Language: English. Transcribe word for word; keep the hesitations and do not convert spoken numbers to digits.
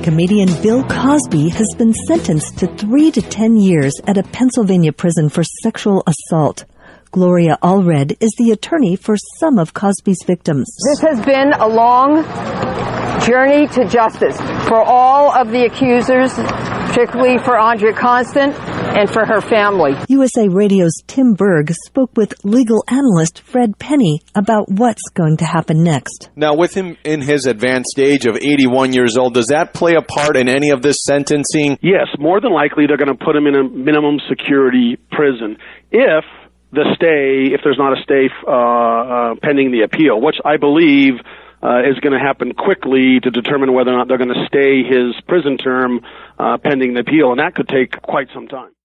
Comedian Bill Cosby has been sentenced to three to ten years at a Pennsylvania prison for sexual assault. Gloria Allred is the attorney for some of Cosby's victims. This has been a long journey to justice for all of the accusers, particularly for Andrea Constant and for her family. U S A Radio's Tim Berg spoke with legal analyst Fred Penny about what's going to happen next. Now, with him in his advanced age of eighty-one years old, does that play a part in any of this sentencing? Yes, more than likely they're going to put him in a minimum security prison if the stay, if there's not a stay uh, uh, pending the appeal, which I believe uh, is going to happen quickly to determine whether or not they're going to stay his prison term uh, pending the appeal, and that could take quite some time.